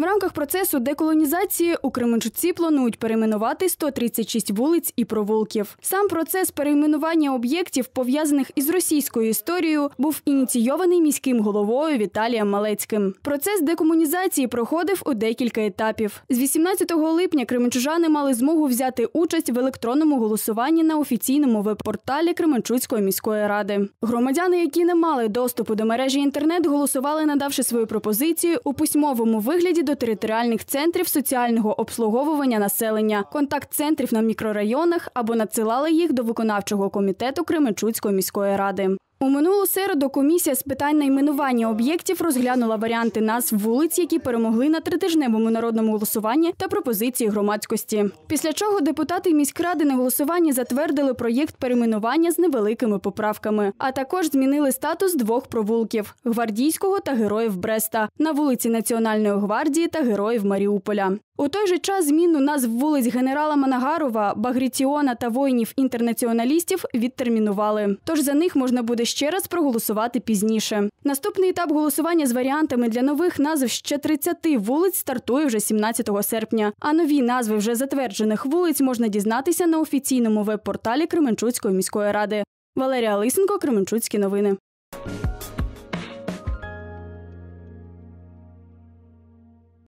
В рамках процесу деколонізації у Кременчуці планують перейменувати 136 вулиць і провулків. Сам процес перейменування об'єктів, пов'язаних із російською історією, був ініційований міським головою Віталієм Малецьким. Процес декомунізації проходив у декілька етапів. З 18 липня кременчужани мали змогу взяти участь в електронному голосуванні на офіційному веб-порталі Кременчуцької міської ради. Громадяни, які не мали доступу до мережі інтернет, голосували, надавши свою пропозицію у письмовому вигляді до територіальних центрів соціального обслуговування населення, контакт-центрів на мікрорайонах або надсилали їх до виконавчого комітету Кременчуцької міської ради. У минулу середу комісія з питань найменування об'єктів розглянула варіанти назв вулиць, які перемогли на тритижневому народному голосуванні та пропозиції громадськості. Після чого депутати міськради на голосуванні затвердили проєкт перейменування з невеликими поправками, а також змінили статус двох провулків – Гвардійського та Героїв Бреста на вулиці Національної гвардії та Героїв Маріуполя. У той же час зміну назв вулиць генерала Манагарова, Багріціона та воїнів-інтернаціоналістів відтермінували. Тож за них можна буде ще раз проголосувати пізніше. Наступний етап голосування з варіантами для нових назв ще 30 вулиць стартує вже 17 серпня. А нові назви вже затверджених вулиць можна дізнатися на офіційному веб-порталі Кременчуцької міської ради. Валерія Лисенко, Кременчуцькі новини.